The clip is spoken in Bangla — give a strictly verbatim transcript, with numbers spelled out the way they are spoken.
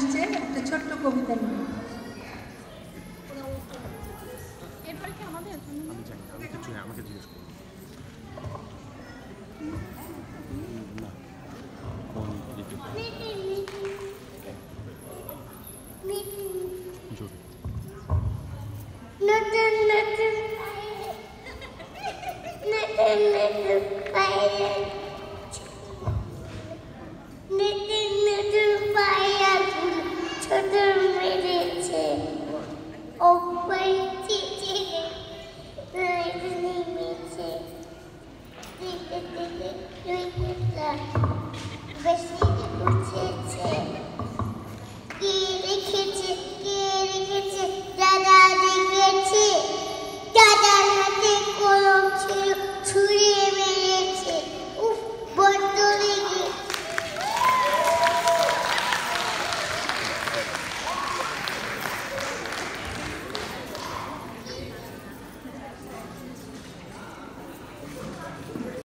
আসছে একটা ছোট্ট কবিতা নিয়ে। এরপরে কি আমাদের আমি জানি আমি কিছু আমাকে জিজ্ঞেস করুন না কোন দিকে জোরে নতুন নতুন নতুন নতুন পায়ে নতুন নতুন পায়ে ছোট মেরেছে ও পাইছে নেমেছে বেশি